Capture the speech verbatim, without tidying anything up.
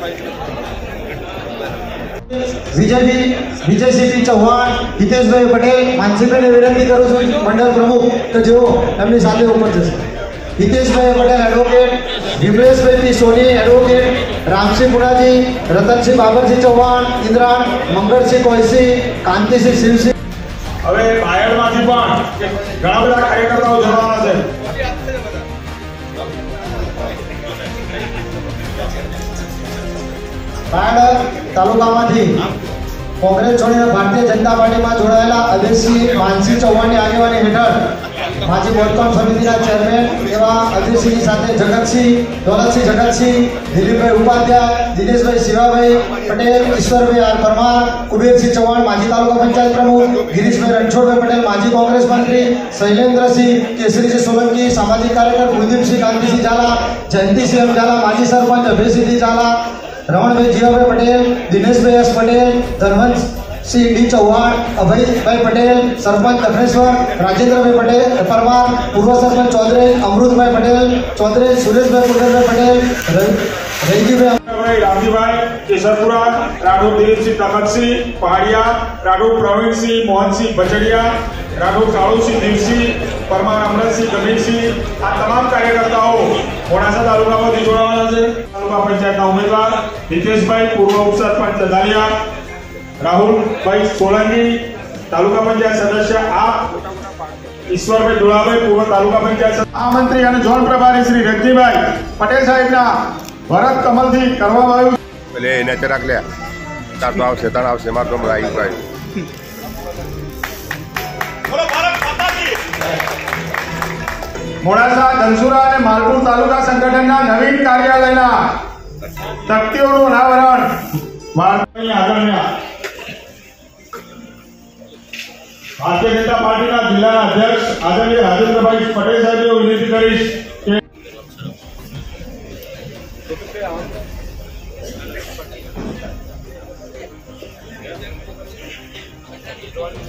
विजयजी विजयसिंह चौहान, हितेशभाई पटेल, मानसीबेन विनंती करू છું મંડળ પ્રમુખ કે જેઓ એમની સાથે ઉપસ્થિત છે. Hiteshbhai Patel advocate, Vimleshbhai P Soni advocate, Ramsinh Punaji, Ratansinh Babarsinh Chauhan, Indran, Mangalsinh Koysi, Kantisinh Shivsinh. હવે બાયડમાંથી પણ ઘણા બધા કાર્યકર્તાઓ જોડાવાના છે. બાયડ તાલુકામાંથી કોંગ્રેસ છોડીને ભારતીય જનતા પાર્ટીમાં જોડાયેલા અજયસિંહ માનસિંહ ચૌહાણની આગેવાની હેઠળ માજી બોર્ડકામ સમિતિના ચેરમેન એવા અજયસિંહની સાથે જગતસિંહ દોલતસિંહ જગતસિંહ, દિલીપભાઈ ઉપાધ્યાય, દિનેશભાઈ શિવાભાઈ પટેલ, ઈશ્વરભાઈ આર પરમાર, કુબેરસિંહ ચૌહાણ માજી તાલુકા પંચાયત પ્રમુખ, ગિરીશભાઈ રણછોડભાઈ પટેલ માજી કોંગ્રેસ મંત્રી, શૈલેન્દ્રસિંહ કેસરીસિંહ સોલંકી સામાજિક કાર્યકર, કુલદીપસિંહ કાંતિસિંહ ઝાલા, જયંતિસિંહ એમ ઝાલા માજી sarpanch, Abhaysinh Jhala, Ramanbhai Jivabhai Patel, Dineshbhai S Patel, Dhanvant Singh D Chauhan, Abhaybhai Patel, sarpanch Daksheshwar, Rajendra भाई पटेल परमार, पूर्व सरपंच चौधरी अमृत भाई पटेल चौधरी, सुरेश भाई पुटेल भाई पटेल, रईजी भाई रामजी भाई केसरपुरा, राघव दिलीप सिंह तखत सिंह पहाड़िया, राघव प्रवीण सिंह मोहन सिंह बचड़िया, राघव कालू सिंह देव सिंह परमार, अमृत सिंह गंभीर सिंह, आ तमाम कार्यकर्ताओं मोडासा तालुका में जोड़वाना है. तालुका पंचायत उम्मीदवार हितेश भाई पूर्व उपसरपंच दालिया, राहुल भाई सोलंकी तालुका पंचायत सदस्य आप, ईश्वर भाई दुलाभाई पूर्व तालुका पंचायत मंत्री और झोन प्रभारी श्री रजनी भाई पटेल साहेब ना भरत कमल थी करवामां आव्युं એટલે એને ચરાક લે તાતો આવશે તાણ આવશે માર તો રાઈ ભાઈ. બોલો ભારત માતા કી. મોડાસા ધનસુરા અને માલપુર તાલુકા સંગઠનના નવીન કાર્યાલયના તકતીઓનું અનાવરણ માલપુરની આગળના भारतीय जनता पार्टी जिला अध्यक्ष आदरणीय राजेंद्र भाई पटेल साहब ने विनती करीश के